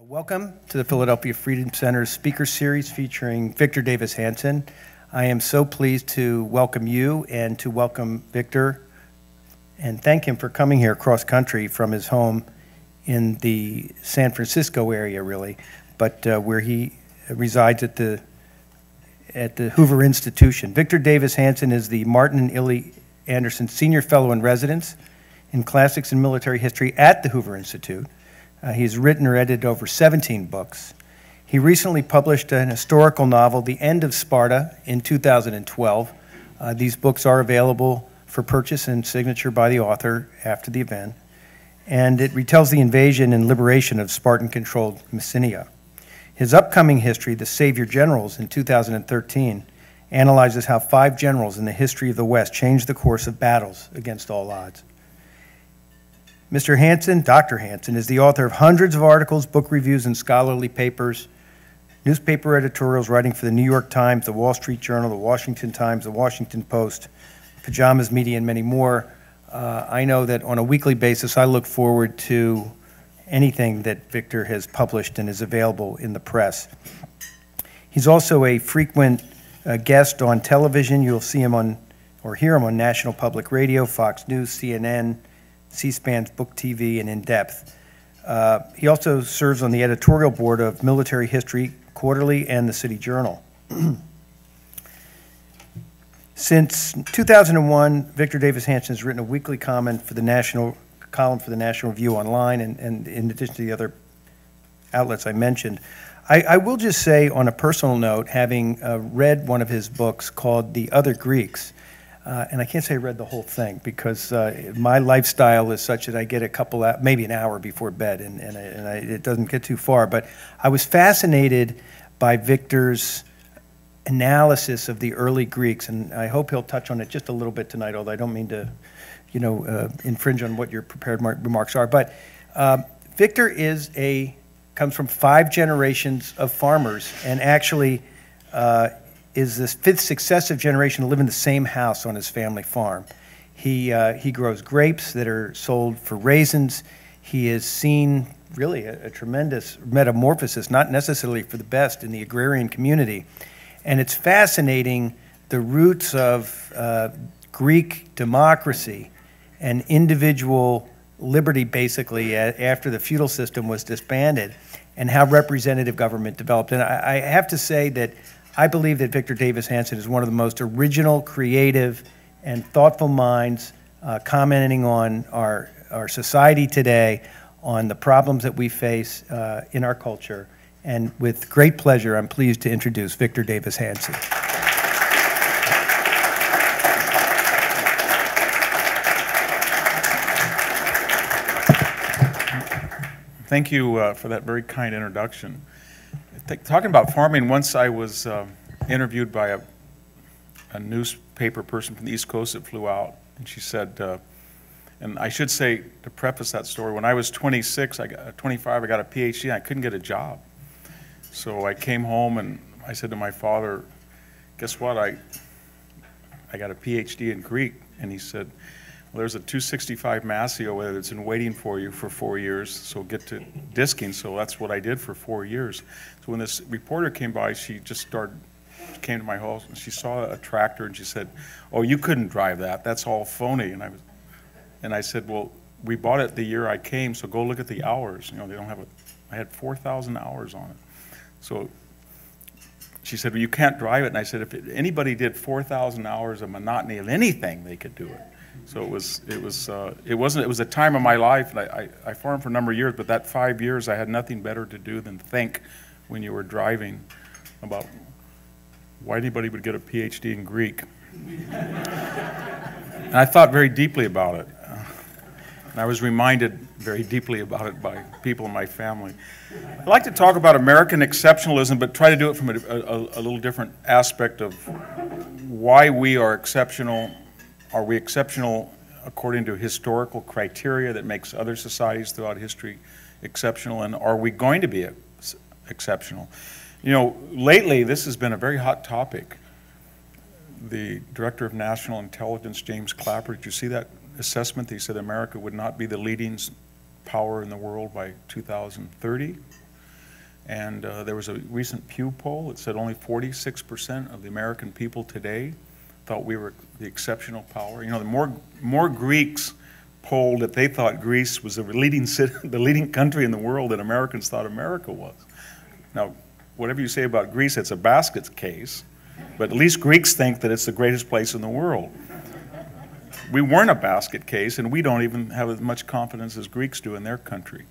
Welcome to the Philadelphia Freedom Center's speaker series featuring Victor Davis Hanson. I am so pleased to welcome you and to welcome Victor and thank him for coming here cross country from his home in the San Francisco area, really, but where he resides at the Hoover Institution. Victor Davis Hanson is the Martin and Illie Anderson Senior Fellow in Residence in Classics and Military History at the Hoover Institute. He's written or edited over 17 books. He recently published an historical novel, The End of Sparta, in 2012. These books are available for purchase and signature by the author after the event. And it retells the invasion and liberation of Spartan-controlled Messenia. His upcoming history, The Savior Generals, in 2013, analyzes how 5 generals in the history of the West changed the course of battles against all odds. Mr. Hanson, Dr. Hanson, is the author of hundreds of articles, book reviews, and scholarly papers, newspaper editorials, writing for the New York Times, the Wall Street Journal, the Washington Times, the Washington Post, Pajamas Media, and many more. I know that on a weekly basis, I look forward to anything that Victor has published and is available in the press. He's also a frequent guest on television. You'll see him on, or hear him on National Public Radio, Fox News, CNN, C-SPAN's Book TV, and In Depth. He also serves on the editorial board of Military History Quarterly and the City Journal. Since 2001, Victor Davis Hanson has written a weekly column for the National Review Online, and in addition to the other outlets I mentioned. I will just say, on a personal note, having read one of his books called The Other Greeks, and I can't say I read the whole thing because my lifestyle is such that I get a couple, maybe an hour before bed, and it doesn't get too far. But I was fascinated by Victor's analysis of the early Greeks, and I hope he'll touch on it just a little bit tonight, although I don't mean to, infringe on what your prepared remarks are. But Victor comes from 5 generations of farmers, and actually is this 5th successive generation to live in the same house on his family farm. He grows grapes that are sold for raisins. He has seen really a tremendous metamorphosis, not necessarily for the best, in the agrarian community. And it's fascinating the roots of Greek democracy and individual liberty, basically, after the feudal system was disbanded, and how representative government developed. And I have to say that I believe that Victor Davis Hanson is one of the most original, creative, and thoughtful minds commenting on our society today, on the problems that we face in our culture. And with great pleasure, I'm pleased to introduce Victor Davis Hanson. Thank you for that very kind introduction. Talking about farming, once I was interviewed by a newspaper person from the East Coast that flew out, and she said, and I should say, to preface that story, when I was 25, I got a PhD, and I couldn't get a job. So I came home, and I said to my father, guess what, I got a PhD in Greek. And he said, well, there's a 265 Masio that's been waiting for you for 4 years, so get to disking. So that's what I did for 4 years. So when this reporter came by, she came to my house, and she saw a tractor, and she said, oh, you couldn't drive that. That's all phony. And I said, well, we bought it the year I came, so go look at the hours. They don't have I had 4,000 hours on it. So she said, well, you can't drive it. And I said, if anybody did 4,000 hours of monotony of anything, they could do it. So it was a time of my life. I farmed for a number of years, but that 5 years I had nothing better to do than think when you were driving about why anybody would get a PhD in Greek. And I thought very deeply about it. And I was reminded very deeply about it by people in my family. I'd like to talk about American exceptionalism, but try to do it from a little different aspect of why we are exceptional. Are we exceptional according to historical criteria that makes other societies throughout history exceptional, and are we going to be exceptional? Lately this has been a very hot topic. The Director of National Intelligence, James Clapper, did you see that assessment? He said America would not be the leading power in the world by 2030. And there was a recent Pew poll that said only 46% of the American people today thought we were the exceptional power. You know, the more Greeks polled that they thought Greece was the leading country in the world than Americans thought America was. Now, whatever you say about Greece, it's a basket case, but at least Greeks think that it's the greatest place in the world. We weren't a basket case, and we don't even have as much confidence as Greeks do in their country.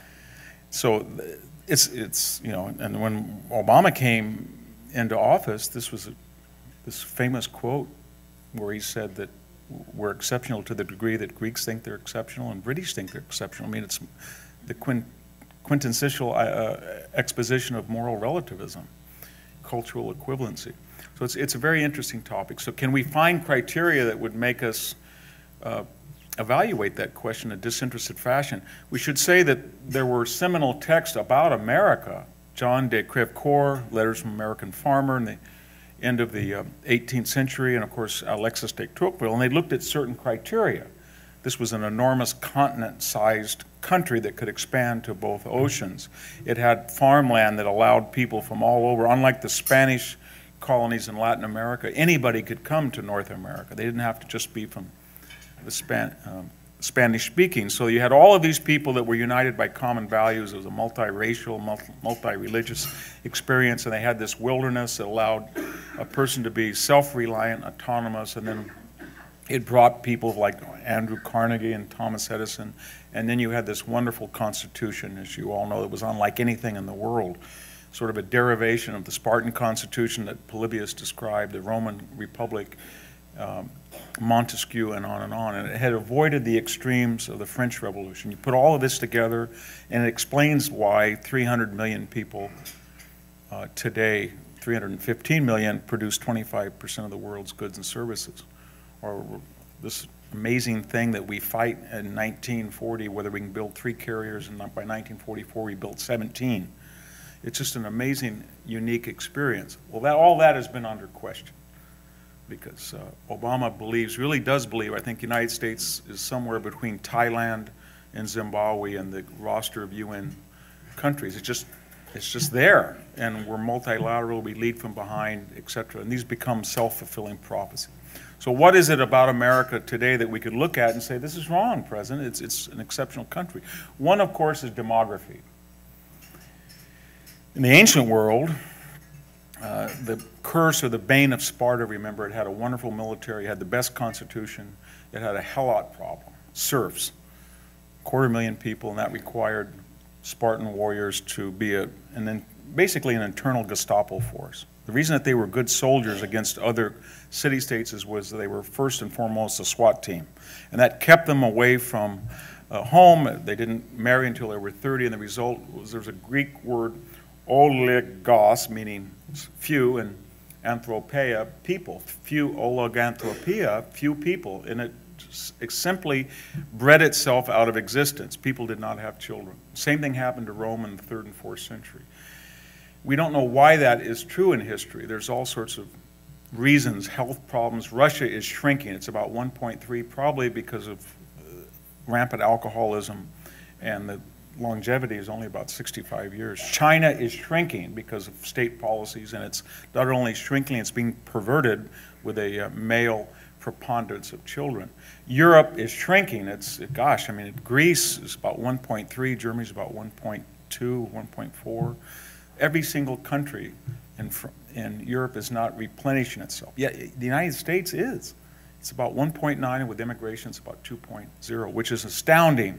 So it's you know, and when Obama came into office, this was this famous quote where he said that we're exceptional to the degree that Greeks think they're exceptional and British think they're exceptional. I mean, it's the quintessential exposition of moral relativism, cultural equivalency. So it's a very interesting topic. So can we find criteria that would make us evaluate that question in a disinterested fashion? We should say that there were seminal texts about America, John de Crèvecoeur, Letters from an American Farmer, in the end of the 18th century, and of course Alexis de Tocqueville, and they looked at certain criteria. This was an enormous continent-sized country that could expand to both oceans. It had farmland that allowed people from all over, unlike the Spanish colonies in Latin America, anybody could come to North America. They didn't have to just be from the Spanish-speaking. So you had all of these people that were united by common values. It was a multiracial, multi-religious experience, and they had this wilderness that allowed a person to be self-reliant, autonomous, and then it brought people like Andrew Carnegie and Thomas Edison, and then you had this wonderful constitution, as you all know, that was unlike anything in the world, sort of a derivation of the Spartan constitution that Polybius described, the Roman Republic, Montesquieu, and on, and it had avoided the extremes of the French Revolution. You put all of this together, and it explains why 300 million people today, 315 million, produce 25% of the world's goods and services. Or this amazing thing that we fight in 1940, whether we can build 3 carriers, and by 1944 we built 17. It's just an amazing, unique experience. Well, all that has been under question, because Obama really does believe, I think the United States is somewhere between Thailand and Zimbabwe and the roster of UN countries. It's just there, and we're multilateral, we lead from behind, etc. And these become self-fulfilling prophecy. So what is it about America today that we could look at and say, this is wrong, President, it's an exceptional country? One, of course, is demography. In the ancient world, the curse or the bane of Sparta, remember, it had a wonderful military, it had the best constitution, it had a helot problem, serfs, 250,000 people, and that required Spartan warriors to be basically an internal Gestapo force. The reason that they were good soldiers against other city-states was they were first and foremost a SWAT team, and that kept them away from home. They didn't marry until they were 30, and the result was there's a Greek word, oligos, meaning few, and anthropeia, people. Few, oliganthropia, few people, and it simply bred itself out of existence. People did not have children. Same thing happened to Rome in the 3rd and 4th century. We don't know why that is true in history. There's all sorts of reasons, health problems. Russia is shrinking. It's about 1.3, probably because of rampant alcoholism, and the longevity is only about 65 years. China is shrinking because of state policies, and it's not only shrinking, it's being perverted with a male preponderance of children. Europe is shrinking. Gosh, I mean, Greece is about 1.3, Germany's about 1.2, 1.4. Every single country in Europe is not replenishing itself. Yet the United States is. It's about 1.9, and with immigration it's about 2.0, which is astounding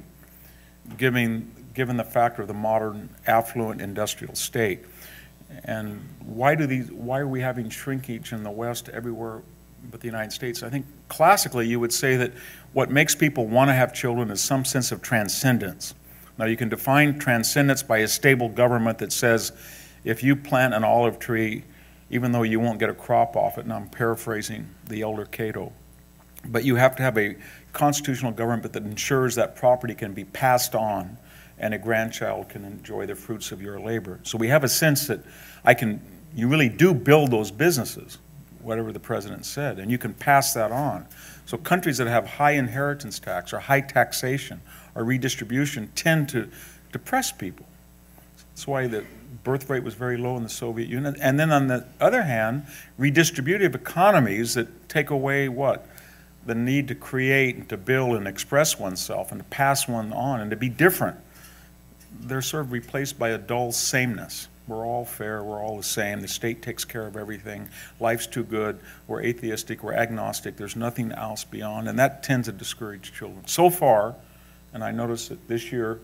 given the factor of the modern affluent industrial state. And why are we having shrinkage in the West everywhere but the United States? I think classically you would say that what makes people want to have children is some sense of transcendence. Now, you can define transcendence by a stable government that says if you plant an olive tree, even though you won't get a crop off it, and I'm paraphrasing the elder Cato, but you have to have a constitutional government that ensures that property can be passed on and a grandchild can enjoy the fruits of your labor. So we have a sense that you really do build those businesses, whatever the president said, and you can pass that on. So countries that have high inheritance tax or high taxation or redistribution tend to depress people. That's why the birth rate was very low in the Soviet Union. And then on the other hand, redistributive economies that take away what? The need to create and to build and express oneself and to pass one on and to be different. They're sort of replaced by a dull sameness. We're all fair, we're all the same, the state takes care of everything, life's too good, we're atheistic, we're agnostic, there's nothing else beyond, and that tends to discourage children. So far, and I noticed that this year,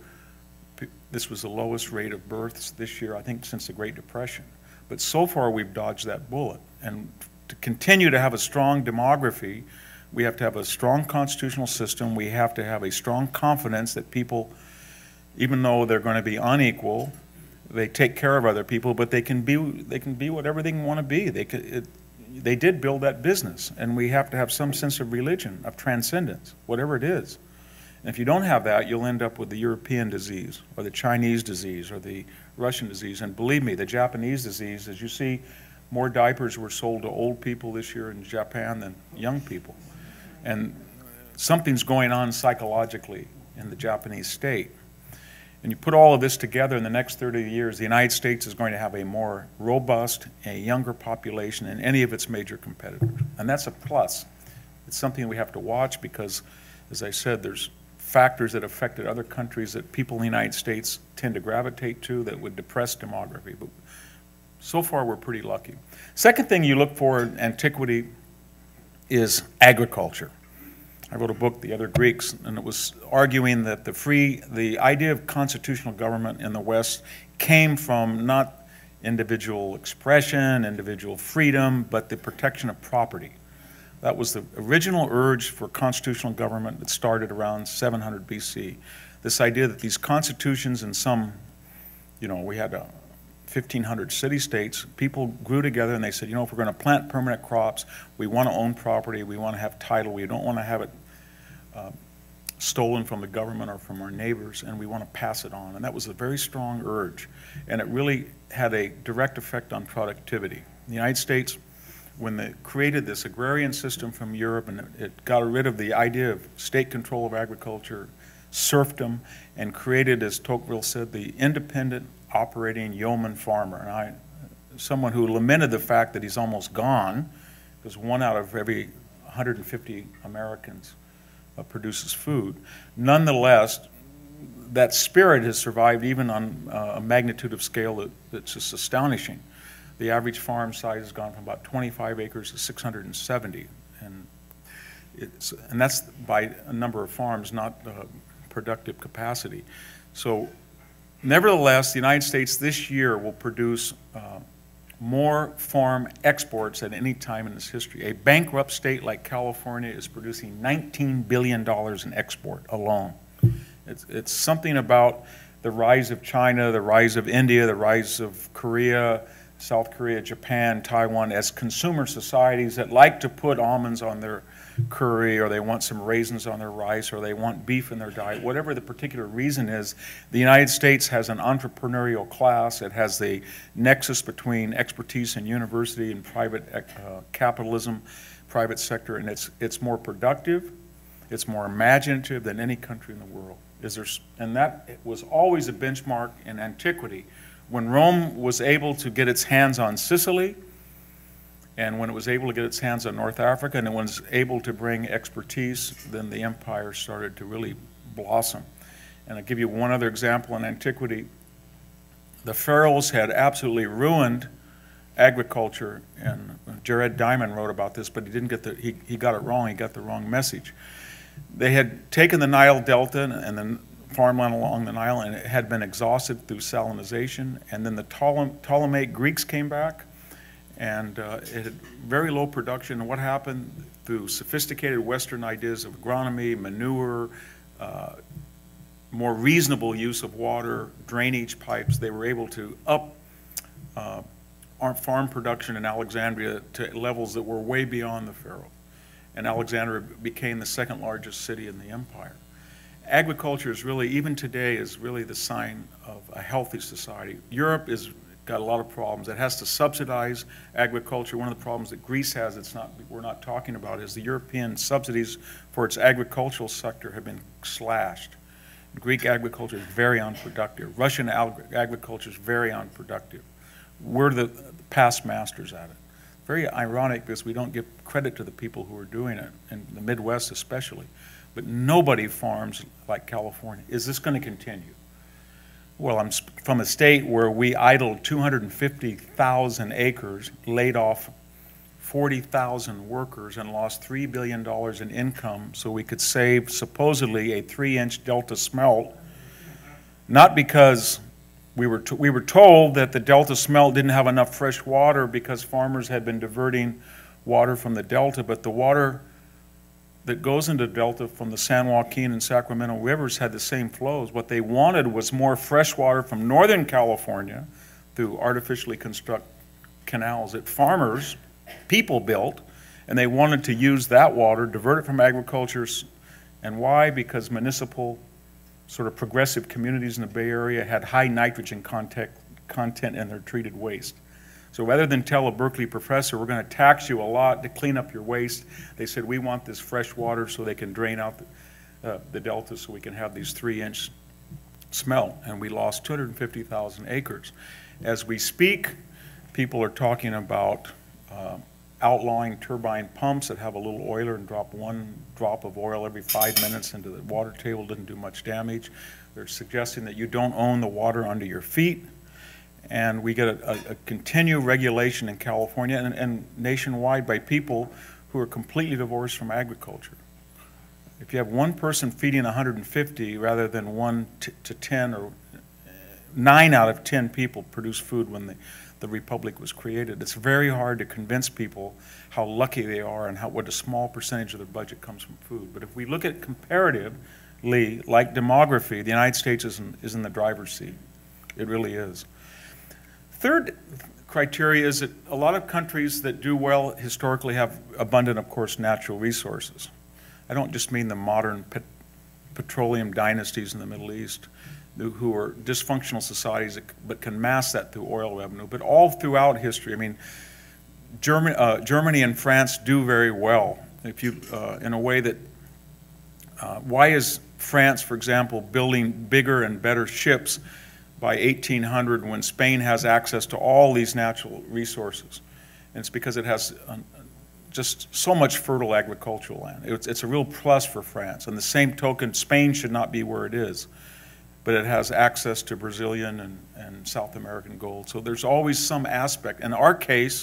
this was the lowest rate of births this year, I think, since the Great Depression. But so far, we've dodged that bullet. And to continue to have a strong demography, we have to have a strong constitutional system, we have to have a strong confidence that people, even though they're going to be unequal, they take care of other people, but they can be whatever they want to be. They did build that business, and we have to have some sense of religion, of transcendence, whatever it is. And if you don't have that, you'll end up with the European disease, or the Chinese disease, or the Russian disease. And believe me, the Japanese disease, as you see, more diapers were sold to old people this year in Japan than young people. And something's going on psychologically in the Japanese state. And you put all of this together in the next 30 years, the United States is going to have a more robust, a younger population than any of its major competitors. And that's a plus. It's something we have to watch because, as I said, there's factors that affected other countries that people in the United States tend to gravitate to that would depress demography. But so far, we're pretty lucky. Second thing you look for in antiquity is agriculture. I wrote a book, The Other Greeks, and it was arguing that the idea of constitutional government in the West came from not individual expression, individual freedom, but the protection of property. That was the original urge for constitutional government that started around 700 BC. This idea that these constitutions in some, we had 1,500 city-states, people grew together and they said, if we're going to plant permanent crops, we want to own property, we want to have title, we don't want to have it stolen from the government or from our neighbors, and we want to pass it on. And that was a very strong urge, and it really had a direct effect on productivity. In the United States, when they created this agrarian system from Europe, and it got rid of the idea of state control of agriculture, serfdom, and created, as Tocqueville said, the independent operating yeoman farmer. And someone who lamented the fact that he's almost gone, because 1 out of every 150 Americans produces food. Nonetheless, that spirit has survived even on a magnitude of scale that's just astonishing. The average farm size has gone from about 25 acres to 670, and that's by a number of farms, not productive capacity. So, nevertheless, the United States this year will produce more farm exports than any time in its history. A bankrupt state like California is producing $19 billion in export alone. It's something about the rise of China, the rise of India, the rise of Korea, South Korea, Japan, Taiwan, as consumer societies that like to put almonds on their curry, or they want some raisins on their rice, or they want beef in their diet, whatever the particular reason is. The United States has an entrepreneurial class. It has the nexus between expertise and university and private capitalism, private sector, and it's more productive, it's more imaginative than any country in the world. And that was always a benchmark in antiquity. When Rome was able to get its hands on Sicily, and when it was able to get its hands on North Africa, and it was able to bring expertise, then the empire started to really blossom. And I'll give you one other example in antiquity. The pharaohs had absolutely ruined agriculture, and Jared Diamond wrote about this, but he got it wrong. He got the wrong message. They had taken the Nile Delta and the farmland along the Nile, and it had been exhausted through salinization. And then the Ptolemaic Greeks came back, and it had very low production. And what happened? Through sophisticated Western ideas of agronomy, manure, more reasonable use of water, drainage pipes, they were able to up farm production in Alexandria to levels that were way beyond the Pharaoh. And Alexandria became the second largest city in the empire. Agriculture is really, even today, is really the sign of a healthy society. Europe has got a lot of problems. It has to subsidize agriculture. One of the problems that Greece has we're not talking about is the European subsidies for its agricultural sector have been slashed. Greek agriculture is very unproductive. Russian agriculture is very unproductive. We're the past masters at it. Very ironic because we don't give credit to the people who are doing it, in the Midwest especially. But nobody farms like California. Is this going to continue? Well, I'm from a state where we idled 250,000 acres, laid off 40,000 workers, and lost $3 billion in income so we could save supposedly a 3-inch delta smelt, not because we were told that the delta smelt didn't have enough fresh water because farmers had been diverting water from the delta, but the water that goes into the delta from the San Joaquin and Sacramento rivers had the same flows. What they wanted was more fresh water from Northern California through artificially constructed canals that farmers, people built, and they wanted to use that water, divert it from agriculture. And why? Because municipal sort of progressive communities in the Bay Area had high nitrogen content in their treated waste. So rather than tell a Berkeley professor, we're going to tax you a lot to clean up your waste, they said, we want this fresh water so they can drain out the delta so we can have these 3-inch smelt. And we lost 250,000 acres. As we speak, people are talking about outlawing turbine pumps that have a little oiler and drop 1 drop of oil every 5 minutes into the water table. Didn't do much damage. They're suggesting that you don't own the water under your feet. And we get a continued regulation in California and nationwide by people who are completely divorced from agriculture. If you have one person feeding 150 rather than 1 to 10, or 9 out of 10 people produce food when the Republic was created, it's very hard to convince people how lucky they are and what a small percentage of their budget comes from food. But if we look at comparatively, like demography, the United States is in the driver's seat. It really is. Third criteria is that a lot of countries that do well historically have abundant, of course, natural resources. I don't just mean the modern petroleum dynasties in the Middle East who are dysfunctional societies but can mask that through oil revenue, but all throughout history. I mean, Germany and France do very well. If you, in a way that, why is France, for example, building bigger and better ships by 1800 when Spain has access to all these natural resources? And it's because it has just so much fertile agricultural land. It's a real plus for France. On the same token, Spain should not be where it is, but it has access to Brazilian and South American gold. So there's always some aspect. In our case,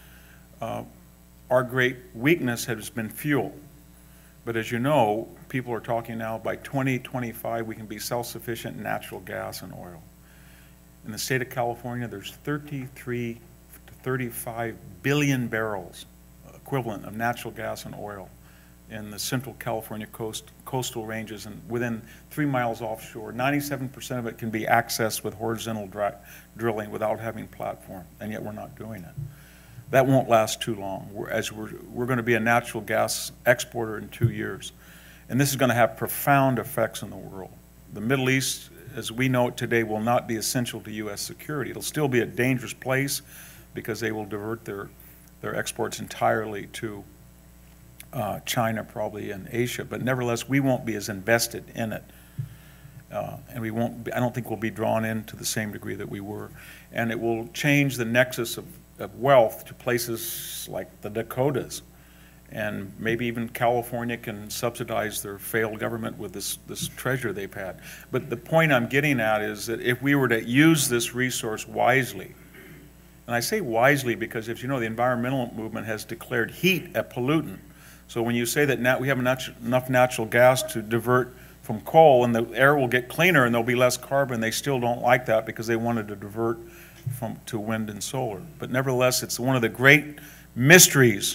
our great weakness has been fuel. But as you know, people are talking now by 2025 we can be self-sufficient in natural gas and oil. In the state of California, there's 33 to 35 billion barrels equivalent of natural gas and oil in the central California coastal ranges and within 3 miles offshore. 97% of it can be accessed with horizontal drilling without having platform, and yet we're not doing it. That won't last too long, we're going to be a natural gas exporter in 2 years. And this is going to have profound effects in the world. The Middle East, as we know it today, will not be essential to U.S. security. It'll still be a dangerous place because they will divert their exports entirely to China probably and Asia, but nevertheless we won't be as invested in it. And I don't think we'll be drawn in to the same degree that we were. And it will change the nexus of wealth to places like the Dakotas. And maybe even California can subsidize their failed government with this treasure they've had. But the point I'm getting at is that if we were to use this resource wisely, and I say wisely because, as you know, the environmental movement has declared heat a pollutant. So when you say that we have enough natural gas to divert from coal and the air will get cleaner and there'll be less carbon, they still don't like that because they wanted to divert to wind and solar. But nevertheless, it's one of the great mysteries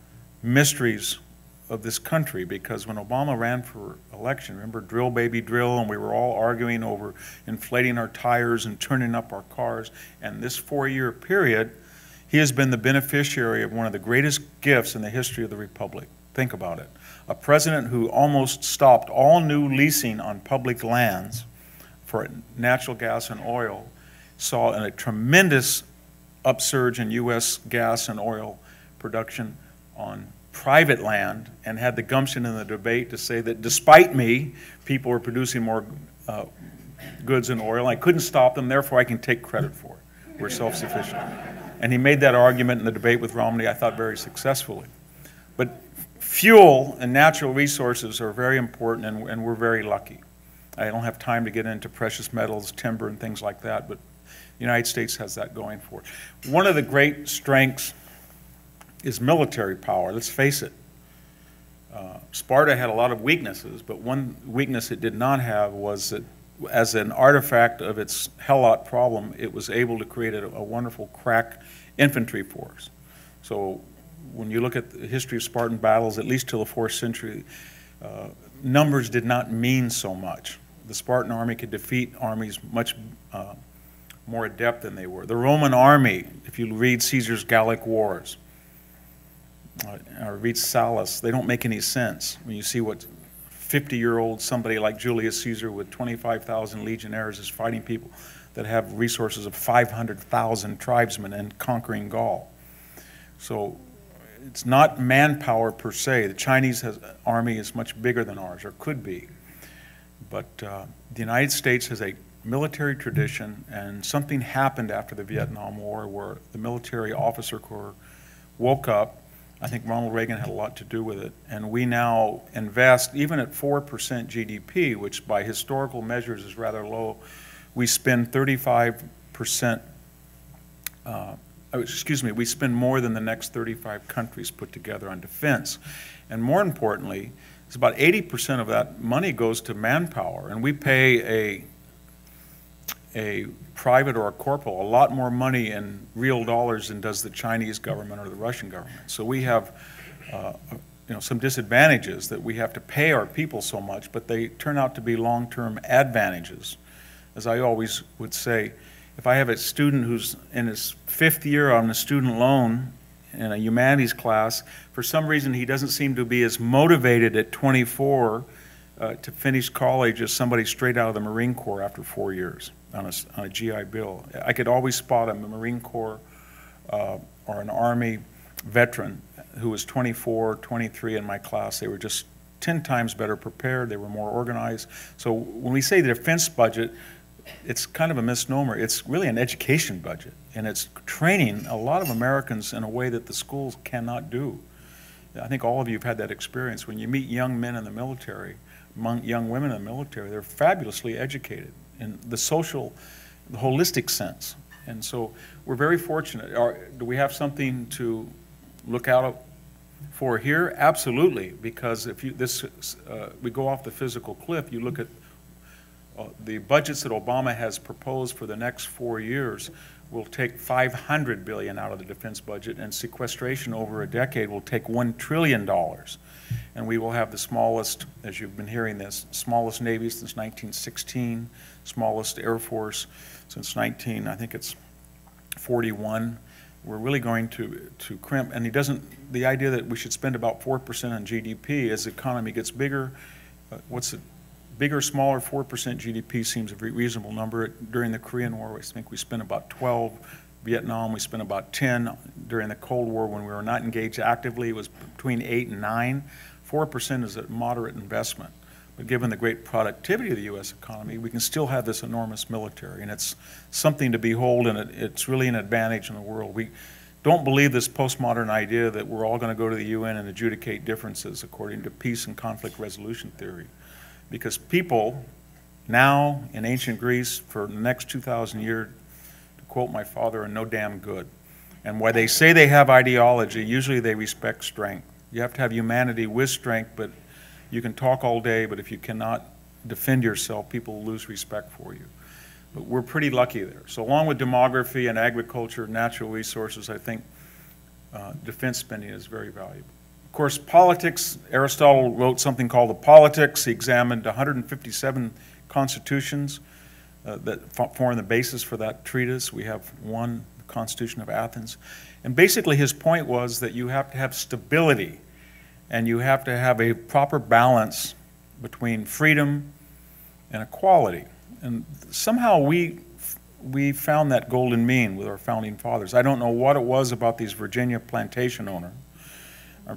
of this country, because when Obama ran for election, remember drill baby drill, and we were all arguing over inflating our tires and turning up our cars, and this 4-year period, he has been the beneficiary of one of the greatest gifts in the history of the Republic. Think about it. A president who almost stopped all new leasing on public lands for natural gas and oil saw a tremendous upsurge in U.S. gas and oil production private land and had the gumption in the debate to say that despite me, people were producing more goods and oil. I couldn't stop them, therefore I can take credit for it. We're self-sufficient. And he made that argument in the debate with Romney, I thought, very successfully. But fuel and natural resources are very important, and we're very lucky. I don't have time to get into precious metals, timber, and things like that, but the United States has that going for it. One of the great strengths is military power. Let's face it. Sparta had a lot of weaknesses, but one weakness it did not have was that as an artifact of its Helot problem, it was able to create a wonderful crack infantry force. So when you look at the history of Spartan battles, at least till the 4th century, numbers did not mean so much. The Spartan army could defeat armies much more adept than they were. The Roman army, if you read Caesar's Gallic Wars, or read Sallust, they don't make any sense when you see what 50-year-old somebody like Julius Caesar with 25,000 legionnaires is fighting people that have resources of 500,000 tribesmen and conquering Gaul. So it's not manpower per se. The Chinese army is much bigger than ours, or could be. But the United States has a military tradition, and something happened after the Vietnam War where the military officer corps woke up. I think Ronald Reagan had a lot to do with it, and we now invest, even at 4% GDP, which by historical measures is rather low, we spend 35%, we spend more than the next 35 countries put together on defense. And more importantly, it's about 80% of that money goes to manpower, and we pay a private or a corporal a lot more money in real dollars than does the Chinese government or the Russian government. So we have some disadvantages that we have to pay our people so much, but they turn out to be long-term advantages. As I always would say, if I have a student who's in his 5th year on a student loan in a humanities class, for some reason he doesn't seem to be as motivated at 24 to finish college as somebody straight out of the Marine Corps after 4 years on a GI Bill. I could always spot a Marine Corps or an Army veteran who was 24, 23 in my class. They were just 10 times better prepared. They were more organized. So when we say the defense budget, it's kind of a misnomer. It's really an education budget, and it's training a lot of Americans in a way that the schools cannot do. I think all of you have had that experience. When you meet young men in the military, among young women in the military, they're fabulously educated in the social, the holistic sense. And so we're very fortunate. Do we have something to look out for here? Absolutely, because if we go off the physical cliff, you look at the budgets that Obama has proposed for the next 4 years will take $500 billion out of the defense budget, and sequestration over a decade will take $1 trillion. And we will have the smallest, as you've been hearing this, smallest Navy since 1916, smallest Air Force since I think it's 41. We're really going to crimp, and the idea that we should spend about 4% on GDP as the economy gets bigger, bigger, smaller, 4% GDP seems a very reasonable number. During the Korean War, I think we spent about 12. Vietnam, we spent about 10. During the Cold War, when we were not engaged actively, it was between 8 and 9. 4% is a moderate investment. But given the great productivity of the U.S. economy, we can still have this enormous military, and it's something to behold, and it's really an advantage in the world. We don't believe this postmodern idea that we're all going to go to the UN and adjudicate differences according to peace and conflict resolution theory. Because people now in ancient Greece for the next 2,000 years, to quote my father, are no damn good. And while they say they have ideology, usually they respect strength. You have to have humanity with strength, but you can talk all day, but if you cannot defend yourself, people will lose respect for you. But we're pretty lucky there. So along with demography and agriculture, natural resources, I think defense spending is very valuable. Of course, politics, Aristotle wrote something called the Politics. He examined 157 constitutions that form the basis for that treatise. We have one, the Constitution of Athens. And basically his point was that you have to have stability, and you have to have a proper balance between freedom and equality. And somehow we found that golden mean with our founding fathers. I don't know what it was about these Virginia plantation owners.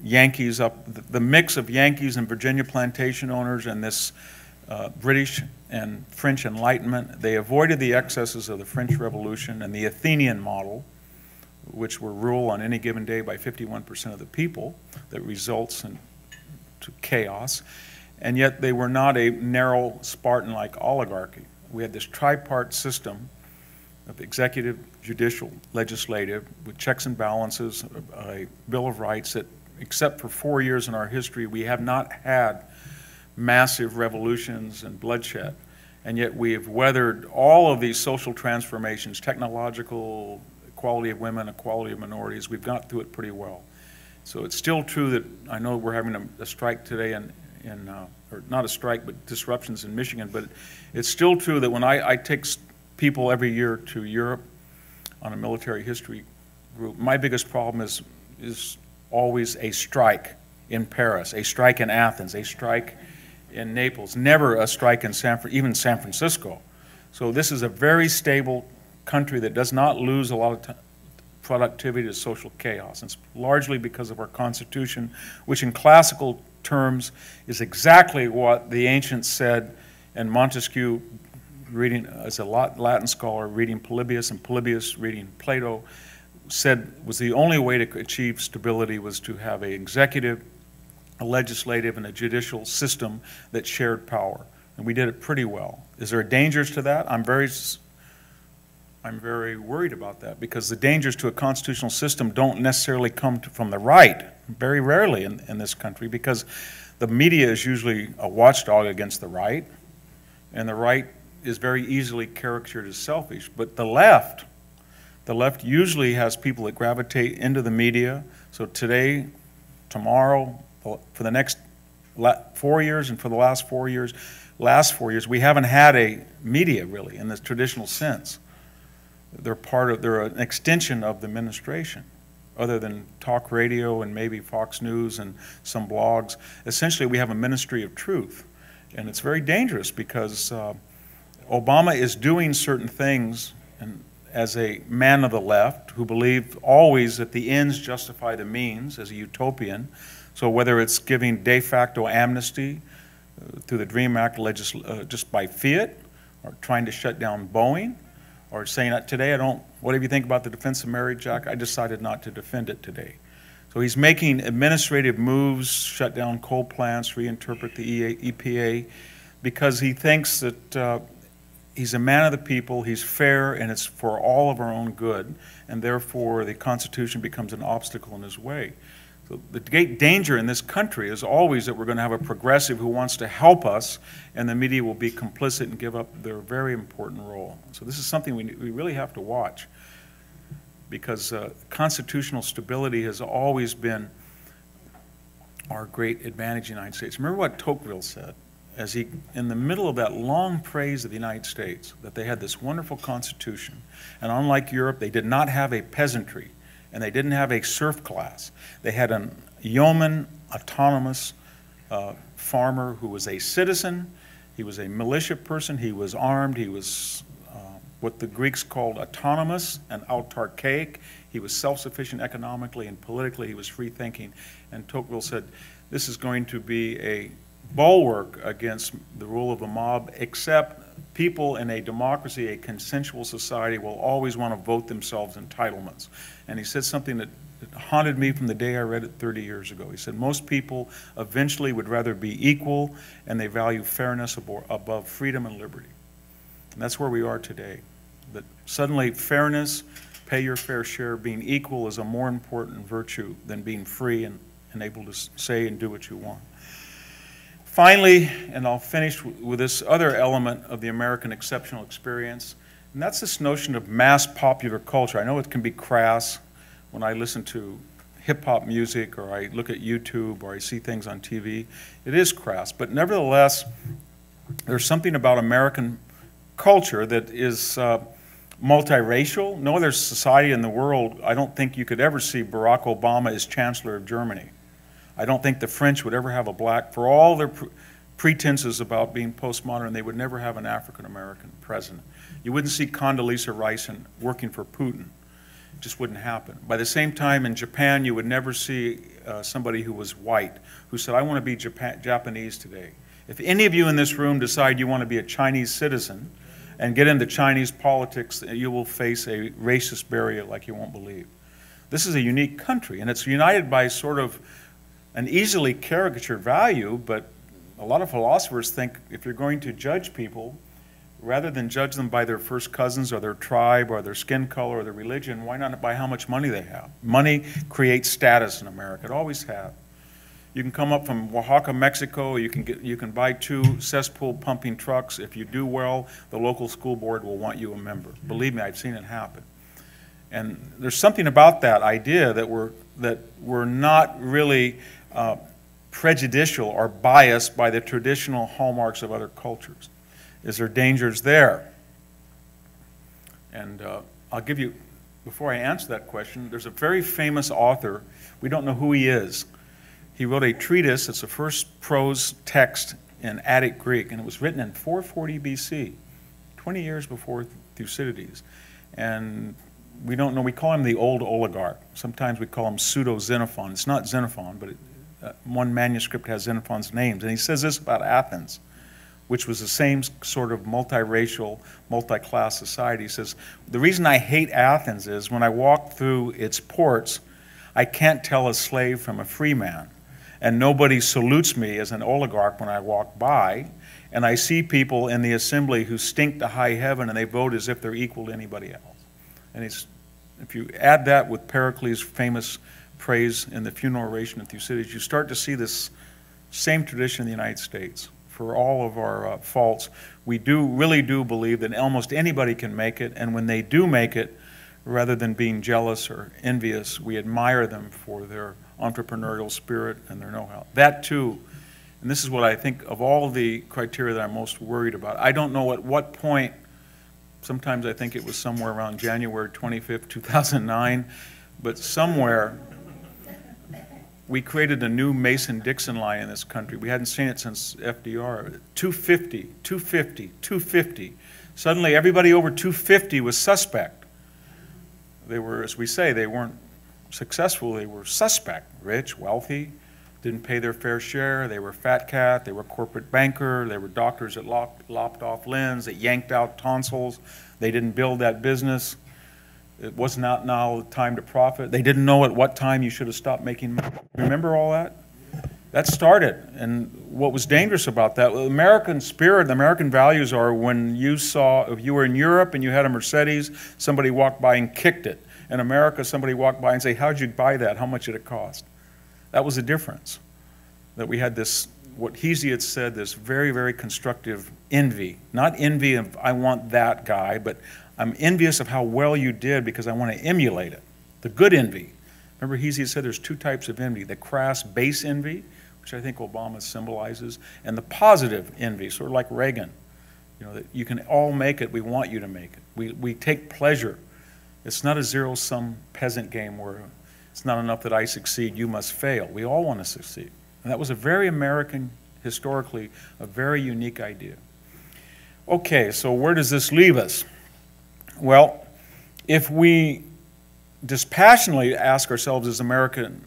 Yankees up, the mix of Yankees and Virginia plantation owners and this British and French Enlightenment. They avoided the excesses of the French Revolution and the Athenian model, which were ruled on any given day by 51% of the people, that results in chaos. And yet they were not a narrow Spartan-like oligarchy. We had this tripart system of executive, judicial, legislative, with checks and balances, a Bill of Rights that, except for 4 years in our history, we have not had massive revolutions and bloodshed. And yet we have weathered all of these social transformations, technological, equality of women, equality of minorities. We've got through it pretty well. So it's still true that I know we're having a strike today or not a strike, but disruptions in Michigan, but it's still true that when I take people every year to Europe on a military history group, my biggest problem is always a strike in Paris, a strike in Athens, a strike in Naples, never a strike in even San Francisco. So this is a very stable country that does not lose a lot of productivity to social chaos. It's largely because of our Constitution, which in classical terms is exactly what the ancients said, and Montesquieu, reading as a Latin scholar, reading Polybius, and Polybius reading Plato, said was the only way to achieve stability was to have an executive, a legislative, and a judicial system that shared power. And we did it pretty well. Is there dangers to that? I'm very worried about that, because the dangers to a constitutional system don't necessarily come from the right, very rarely in this country, because the media is usually a watchdog against the right, and the right is very easily caricatured as selfish. But the left usually has people that gravitate into the media. So today, tomorrow, for the next 4 years, and for the last 4 years, we haven't had a media really in this traditional sense. They're an extension of the administration, other than talk radio and maybe Fox News and some blogs. Essentially, we have a ministry of truth, and it's very dangerous because Obama is doing certain things, and as a man of the left who believed always that the ends justify the means, as a utopian. So whether it's giving de facto amnesty through the DREAM Act just by fiat, or trying to shut down Boeing, or saying that today whatever you think about the Defense of Marriage Act, I decided not to defend it today. So he's making administrative moves, shut down coal plants, reinterpret the EPA, because he thinks that he's a man of the people, he's fair, and it's for all of our own good, and therefore the Constitution becomes an obstacle in his way. So the great danger in this country is always that we're going to have a progressive who wants to help us, and the media will be complicit and give up their very important role. So this is something we really have to watch, because constitutional stability has always been our great advantage in the United States. Remember what Tocqueville said, as he, in the middle of that long praise of the United States, that they had this wonderful Constitution, and unlike Europe, they did not have a peasantry, and they didn't have a serf class. They had a yeoman, autonomous farmer who was a citizen. He was a militia person. He was armed. He was what the Greeks called autonomous and autarchic. He was self-sufficient economically and politically. He was free-thinking. And Tocqueville said, this is going to be a bulwark against the rule of the mob, except people in a democracy, a consensual society, will always want to vote themselves entitlements. And he said something that haunted me from the day I read it 30 years ago. He said, most people eventually would rather be equal, and they value fairness above freedom and liberty. And that's where we are today. That suddenly fairness, pay your fair share, being equal is a more important virtue than being free and able to say and do what you want. Finally, and I'll finish with this other element of the American exceptional experience, and that's this notion of mass popular culture. I know it can be crass when I listen to hip-hop music, or I look at YouTube, or I see things on TV. It is crass, but nevertheless, there's something about American culture that is multiracial. No other society in the world, I don't think you could ever see Barack Obama as Chancellor of Germany. I don't think the French would ever have a black, for all their pretenses about being postmodern, they would never have an African-American president. You wouldn't see Condoleezza Rice working for Putin. Just wouldn't happen. By the same time, in Japan, you would never see somebody who was white who said, I want to be Japanese today. If any of you in this room decide you want to be a Chinese citizen and get into Chinese politics, you will face a racist barrier like you won't believe. This is a unique country, and it's united by sort of an easily caricatured value, but a lot of philosophers think if you're going to judge people, rather than judge them by their first cousins or their tribe or their skin color or their religion, why not by how much money they have? Money creates status in America. It always has. You can come up from Oaxaca, Mexico. You can buy 2 cesspool pumping trucks. If you do well, the local school board will want you a member. Believe me, I've seen it happen. And there's something about that idea that we're not really prejudicial or biased by the traditional hallmarks of other cultures. Is there dangers there? And I'll give you, before I answer that question, there's a very famous author. We don't know who he is. He wrote a treatise. It's the first prose text in Attic Greek, and it was written in 440 BC, 20 years before Thucydides. And we don't know, we call him the old oligarch. Sometimes we call him pseudo-Xenophon. It's not Xenophon, but one manuscript has Xenophon's names. And he says this about Athens, which was the same sort of multiracial, multi-class society. He says, the reason I hate Athens is when I walk through its ports, I can't tell a slave from a free man. And nobody salutes me as an oligarch when I walk by. And I see people in the assembly who stink to high heaven and they vote as if they're equal to anybody else. And if you add that with Pericles' famous praise in the funeral oration of Thucydides, you start to see this same tradition in the United States. For all of our faults, we really do believe that almost anybody can make it, and when they do make it, rather than being jealous or envious, we admire them for their entrepreneurial spirit and their know-how. That too, and this is what I think of all the criteria that I'm most worried about. I don't know at what point, sometimes I think it was somewhere around January 25th, 2009, but somewhere we created a new Mason-Dixon line in this country. We hadn't seen it since FDR. 250, 250, 250. Suddenly everybody over 250 was suspect. They were, as we say, they weren't successful, they were suspect. Rich, wealthy, didn't pay their fair share, they were fat cat, they were corporate banker, they were doctors that lopped off limbs, that yanked out tonsils, they didn't build that business. It was not now the time to profit. They didn't know at what time you should have stopped making money. Remember all that? That started. And what was dangerous about that, the American spirit, the American values are when you saw, if you were in Europe and you had a Mercedes, somebody walked by and kicked it. In America, somebody walked by and say, how'd you buy that? How much did it cost? That was the difference. That we had this, what Hesiod said, this very, very constructive envy. Not envy of, I want that guy, but I'm envious of how well you did because I want to emulate it. The good envy. Remember Hesiod said there's 2 types of envy. The crass base envy, which I think Obama symbolizes, and the positive envy, sort of like Reagan. You know, that you can all make it, we want you to make it. We take pleasure. It's not a zero-sum peasant game where it's not enough that I succeed, you must fail. We all want to succeed. And that was a very American, historically, a very unique idea. Okay, so where does this leave us? Well, if we dispassionately ask ourselves as Americans,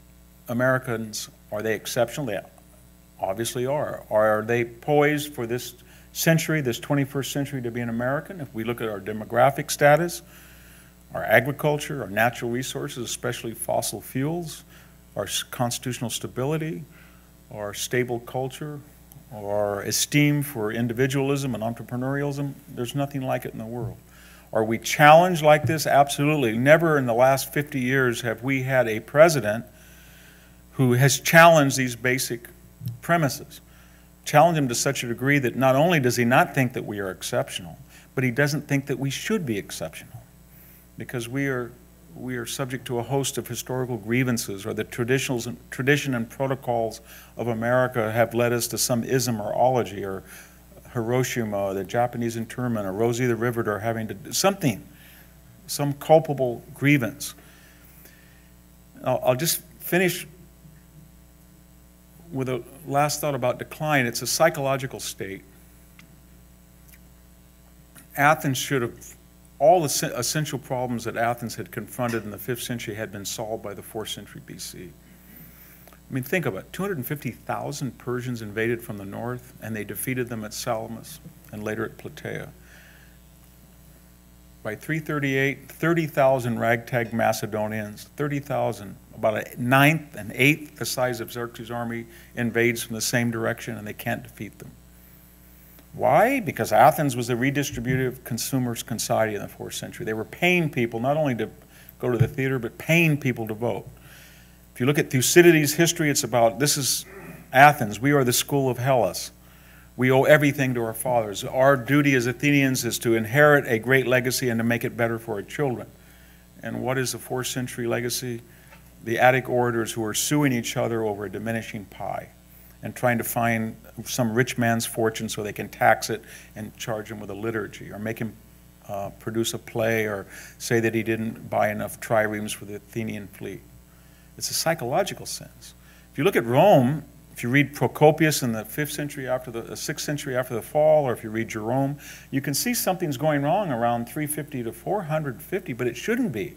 are they exceptional? They obviously are. Are they poised for this century, this 21st century, to be an American? If we look at our demographic status, our agriculture, our natural resources, especially fossil fuels, our constitutional stability, our stable culture, our esteem for individualism and entrepreneurialism, there's nothing like it in the world. Are we challenged like this? Absolutely. Never in the last 50 years have we had a president who has challenged these basic premises. Challenged them to such a degree that not only does he not think that we are exceptional, but he doesn't think that we should be exceptional. Because we are subject to a host of historical grievances, or the tradition and protocols of America have led us to some ism or ology, or Hiroshima, the Japanese internment, or Rosie the Riveter having to do something, some culpable grievance. I'll just finish with a last thought about decline. It's a psychological state. Athens should have all the essential problems that Athens had confronted in the 5th century had been solved by the 4th century BC. I mean, think of it. 250,000 Persians invaded from the north, and they defeated them at Salamis and later at Plataea. By 338, 30,000 ragtag Macedonians, 30,000, about a ninth, an eighth the size of Xerxes' army, invades from the same direction, and they can't defeat them. Why? Because Athens was a redistributive consumer society in the 4th century. They were paying people not only to go to the theater, but paying people to vote. If you look at Thucydides' history, it's about, this is Athens. We are the school of Hellas. We owe everything to our fathers. Our duty as Athenians is to inherit a great legacy and to make it better for our children. And what is the 4th century legacy? The Attic orators who are suing each other over a diminishing pie and trying to find some rich man's fortune so they can tax it and charge him with a liturgy or make him produce a play or say that he didn't buy enough triremes for the Athenian fleet. It's a psychological sense. If you look at Rome, if you read Procopius in the 5th century after the 6th century after the fall, or if you read Jerome, you can see something's going wrong around 350 to 450, but it shouldn't be.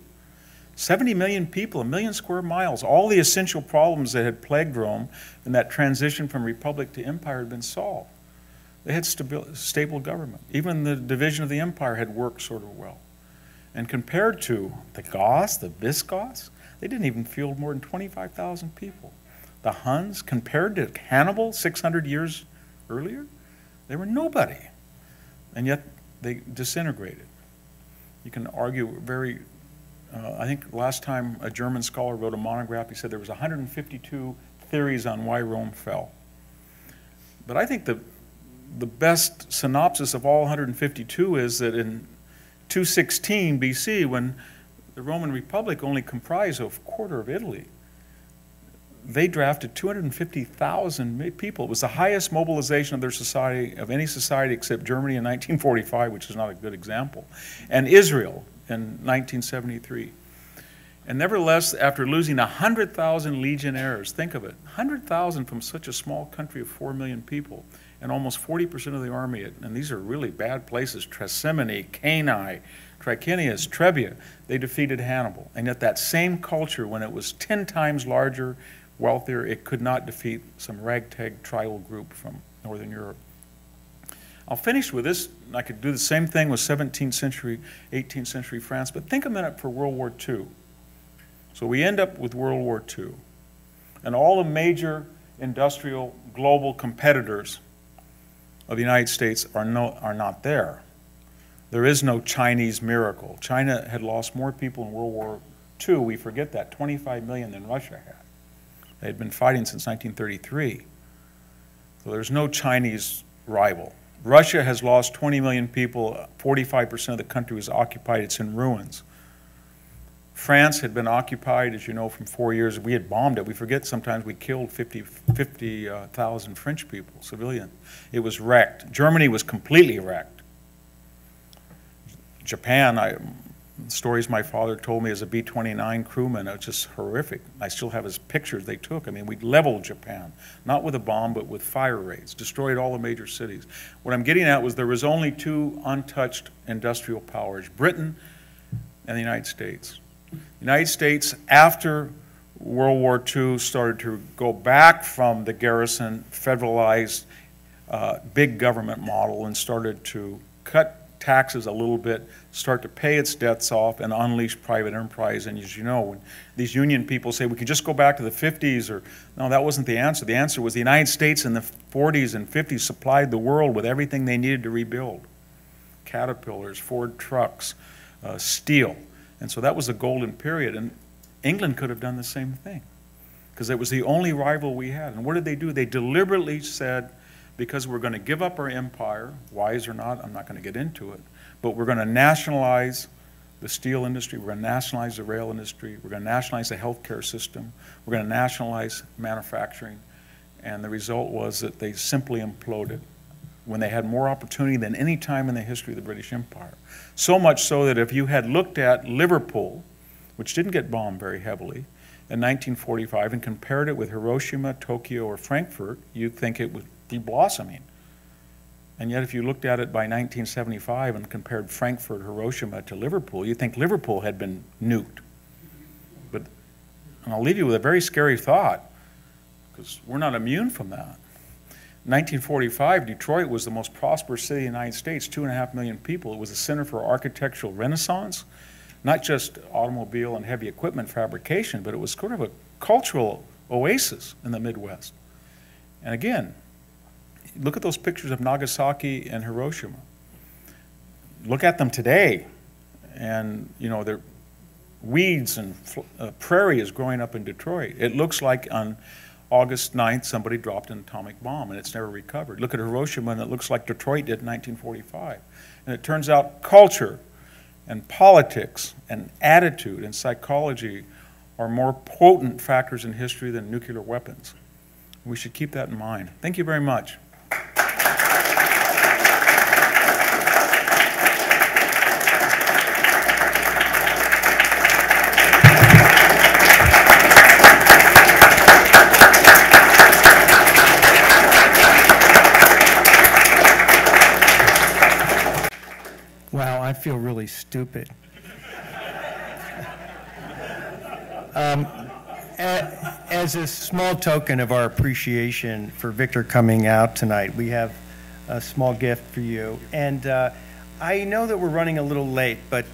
70 million people, 1 million square miles, all the essential problems that had plagued Rome in that transition from republic to empire had been solved. They had stable government. Even the division of the empire had worked sort of well. And compared to the Goths, the Visigoths, they didn't even field more than 25,000 people. The Huns, compared to Hannibal 600 years earlier, they were nobody. And yet they disintegrated. You can argue very, I think last time a German scholar wrote a monograph, he said there was 152 theories on why Rome fell. But I think the best synopsis of all 152 is that in 216 BC, when the Roman Republic only comprised a quarter of Italy, they drafted 250,000 people. It was the highest mobilization of their society, of any society except Germany in 1945, which is not a good example, and Israel in 1973. And nevertheless, after losing 100,000 legionnaires, think of it, 100,000 from such a small country of 4 million people, and almost 40% of the army, and these are really bad places, Trasimene, Cannae, Trachinius, Trebia, they defeated Hannibal. And yet that same culture, when it was 10 times larger, wealthier, it could not defeat some ragtag tribal group from Northern Europe. I'll finish with this. I could do the same thing with 17th century, 18th century France, but think a minute for World War II. So we end up with World War II. And all the major industrial global competitors of the United States are not there. There is no Chinese miracle. China had lost more people in World War II, we forget that, 25 million than Russia had. They had been fighting since 1933. So there's no Chinese rival. Russia has lost 20 million people, 45% of the country was occupied, it's in ruins. France had been occupied, as you know, from 4 years. We had bombed it. We forget sometimes we killed 50,000 French people, civilian. It was wrecked. Germany was completely wrecked. Japan, stories my father told me as a B-29 crewman, it's just horrific. I still have his pictures they took. I mean, we leveled Japan, not with a bomb, but with fire raids, destroyed all the major cities. What I'm getting at was there was only 2 untouched industrial powers, Britain and the United States. The United States, after World War II, started to go back from the garrison, federalized, big government model and started to cut taxes a little bit, start to pay its debts off and unleash private enterprise. And as you know, when these union people say we can just go back to the 50s, or no, that wasn't the answer. The answer was the United States in the 40s and 50s supplied the world with everything they needed to rebuild. Caterpillars, Ford trucks, steel. And so that was a golden period. And England could have done the same thing because it was the only rival we had. And what did they do? They deliberately said, because we're going to give up our empire, wise or not, I'm not going to get into it, but we're going to nationalize the steel industry, we're going to nationalize the rail industry, we're going to nationalize the healthcare system, we're going to nationalize manufacturing. And the result was that they simply imploded when they had more opportunity than any time in the history of the British Empire. So much so that if you had looked at Liverpool, which didn't get bombed very heavily, in 1945 and compared it with Hiroshima, Tokyo, or Frankfurt, you'd think it would be blossoming. And yet if you looked at it by 1975 and compared Frankfurt, Hiroshima to Liverpool, you'd think Liverpool had been nuked. And I'll leave you with a very scary thought, because we're not immune from that. In 1945, Detroit was the most prosperous city in the United States, 2.5 million people. It was a center for architectural renaissance, not just automobile and heavy equipment fabrication, but it was sort of a cultural oasis in the Midwest. And again, look at those pictures of Nagasaki and Hiroshima. Look at them today, and they're weeds and prairie is growing up in Detroit. It looks like on August 9th somebody dropped an atomic bomb and it's never recovered. Look at Hiroshima and it looks like Detroit did in 1945. And it turns out culture and politics and attitude and psychology are more potent factors in history than nuclear weapons. We should keep that in mind. Thank you very much. Wow, I feel really stupid. As a small token of our appreciation for Victor coming out tonight, we have a small gift for you. And I know that we're running a little late, but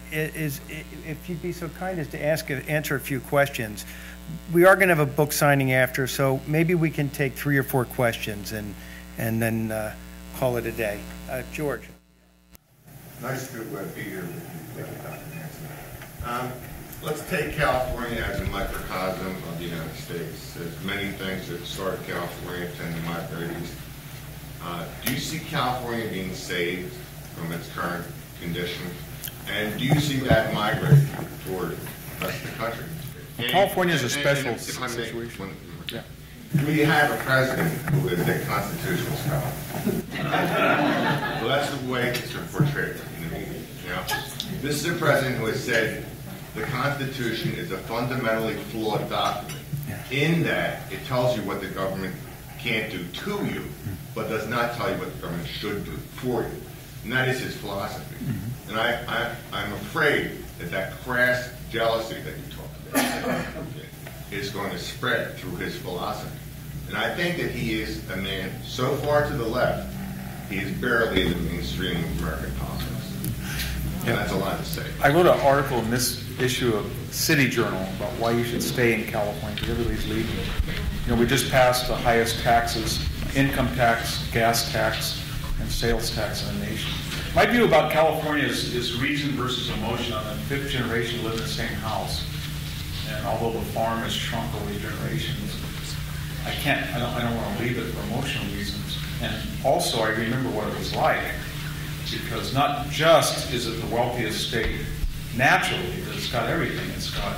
if you'd be so kind as to answer a few questions. We are going to have a book signing after, so maybe we can take 3 or 4 questions and then call it a day. George. Nice to be here with you, Dr. Hanson. Let's take California as a microcosm of the United States. There's many things that started California tend to migrate east. Do you see California being saved from its current condition? And do you see that migrating toward the rest of the country? California is a special situation. Yeah. We have a president who is a constitutional scholar. Well, that's the way it's portrayed in the media. This is a president who has said the Constitution is a fundamentally flawed document in that it tells you what the government can't do to you, but does not tell you what the government should do for you. And that is his philosophy. And I'm afraid that crass jealousy that you talked about is going to spread through his philosophy. And I think that he is a man so far to the left, he is barely in the mainstream of American politics. And that's a lot to say. I wrote an article in this issue of City Journal about why you should stay in California, because everybody's leaving. We just passed the highest taxes, income tax, gas tax, and sales tax in the nation. My view about California is reason versus emotion. I'm the 5th generation to live in the same house. And although the farm has shrunk over the generations, I don't want to leave it for emotional reasons. And also I remember what it was like, because not just is it the wealthiest state naturally, but it's got everything. It's got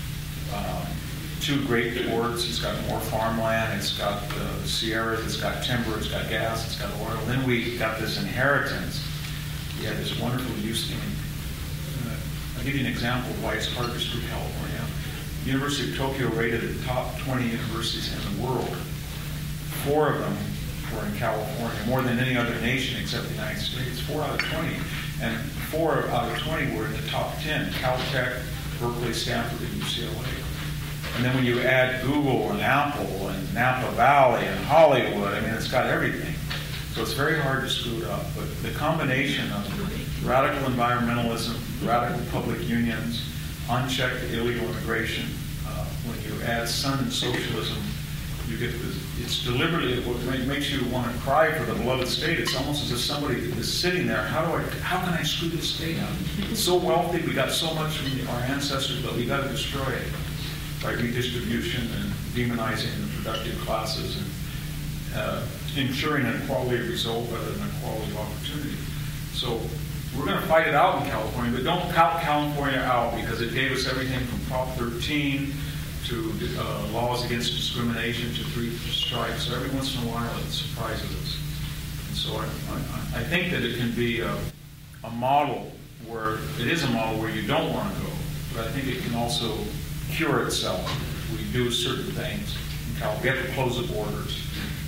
2 great ports, it's got more farmland, it's got the Sierras, it's got timber, it's got gas, it's got oil. Then we got this inheritance. We had this wonderful use. I'll give you an example of why it's hard to screw California. The University of Tokyo rated the top 20 universities in the world. 4 of them were in California, more than any other nation except the United States. 4 out of 20. And 4 out of 20 were in the top 10, Caltech, Berkeley, Stanford, and UCLA. And then when you add Google and Apple and Napa Valley and Hollywood, it's got everything. So it's very hard to screw it up. But the combination of radical environmentalism, radical public unions, unchecked illegal immigration, when you add sun and socialism, you get this, it's deliberately what makes you want to cry for the beloved state. It's almost as if somebody is sitting there, how can I screw this state up? It's so wealthy, we got so much from our ancestors, but we got to destroy it by redistribution and demonizing the productive classes and ensuring an equality of result rather than equality of opportunity. So we're going to fight it out in California, but don't count California out, because it gave us everything from Prop 13 to laws against discrimination to 3 strikes. So every once in a while it surprises us. And so I think that it can be a model where it is a model where you don't want to go, but I think it can also cure itself. We do certain things in California. We have to close the borders.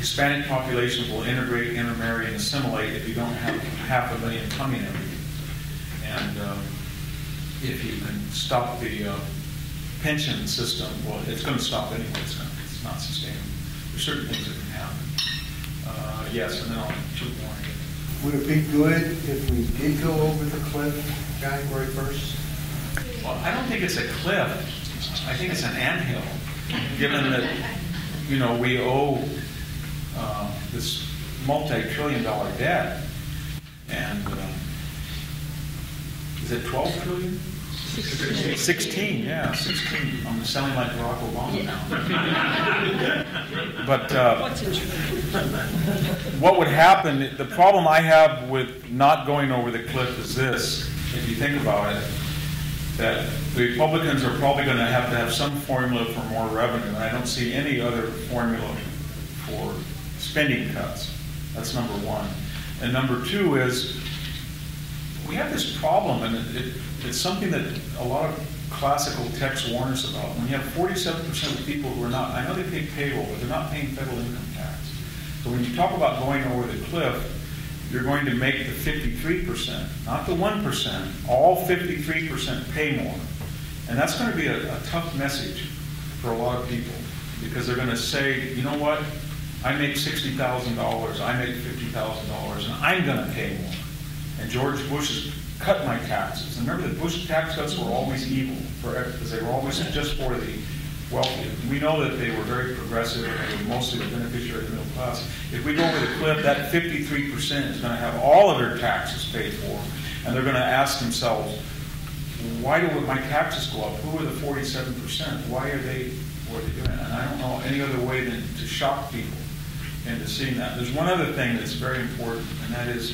Hispanic populations will integrate, intermarry, and assimilate if you don't have 500,000 coming every year. And if you can stop the pension system, well, it's going to stop anyway. It's not sustainable. There's certain things that can happen. Yes, and then I'll shoot more. Would it be good if we did go over the cliff January 1st? Well, I don't think it's a cliff. I think it's an anthill, given that, you know, we owe this multi-trillion-dollar debt, and is it 12 trillion? 16, yeah, 16. I'm sounding like Barack Obama now. But what would happen, the problem I have with not going over the cliff is this, if you think about it, that the Republicans are probably going to have some formula for more revenue, and I don't see any other formula for spending cuts. That's number one. And number two is, we have this problem, and it's something that a lot of classical texts warn us about. When you have 47% of people who are not, I know they pay payroll, but they're not paying federal income tax. So when you talk about going over the cliff, you're going to make the 53%, not the 1%, all 53% pay more. And that's going to be a tough message for a lot of people, because they're going to say, you know what, I make $60,000, I make $50,000, and I'm going to pay more. And George Bush has cut my taxes. And remember, the Bush tax cuts were always evil, because they were always just for the wealthy. We know that they were very progressive, and they were mostly the beneficiary of the middle class. If we go over the cliff, that 53% is going to have all of their taxes paid for, and they're going to ask themselves, why do my taxes go up? Who are the 47%? Why are they doing it? And I don't know any other way than to shock people into seeing that. There's one other thing that's very important, and that is,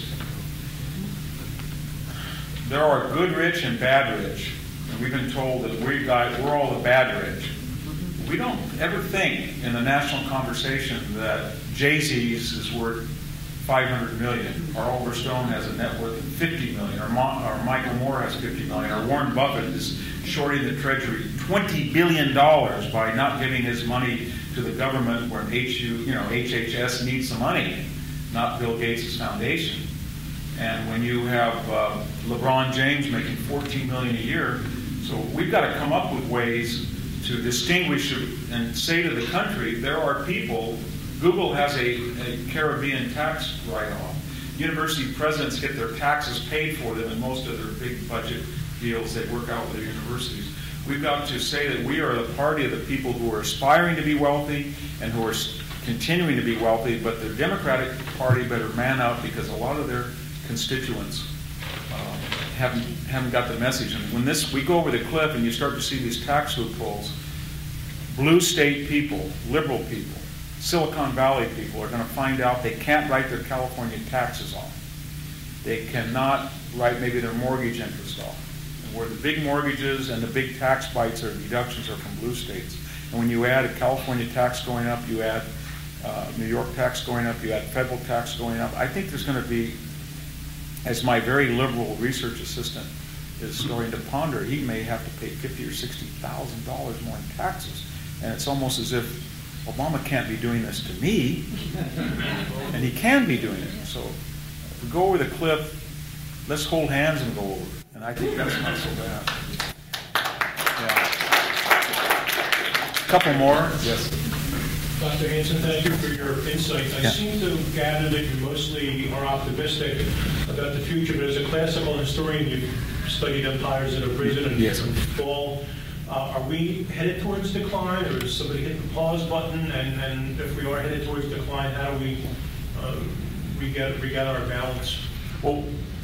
there are good rich and bad rich. And we've been told that we're all the bad rich. We don't ever think in the national conversation that Jay-Z's is worth $500 million, or Oliver Stone has a net worth of $50 million, or Michael Moore has $50 million, or Warren Buffett is shorting the Treasury $20 billion by not giving his money to the government where HHS needs the money, not Bill Gates' foundation. And when you have LeBron James making $14 million a year, so we've got to come up with ways to distinguish and say to the country, there are people, Google has a Caribbean tax write-off. University presidents get their taxes paid for them in most of their big budget deals they work out with their universities. We've got to say that we are the party of the people who are aspiring to be wealthy and who are continuing to be wealthy, but the Democratic Party better man up, because a lot of their constituents haven't got the message. And when we go over the cliff and you start to see these tax loopholes, blue state people, liberal people, Silicon Valley people are going to find out they can't write their California taxes off. They cannot write maybe their mortgage interest off. And where the big mortgages and the big tax bites or deductions are from blue states. And when you add a California tax going up, you add New York tax going up, you add federal tax going up, I think there's going to be, as my very liberal research assistant is starting to ponder, he may have to pay $50,000 or $60,000 more in taxes. And it's almost as if Obama can't be doing this to me, and he can be doing it. So if we go over the cliff, let's hold hands and go over it. And I think that's not so bad. Yeah. A couple more. Yes. Dr. Hanson, thank you for your insight. I seem to gather that you mostly are optimistic about the future, but as a classical historian, you've studied empires that have risen and fall. Are we headed towards decline, or does somebody hit the pause button? And if we are headed towards decline, how do we reget our balance? Well,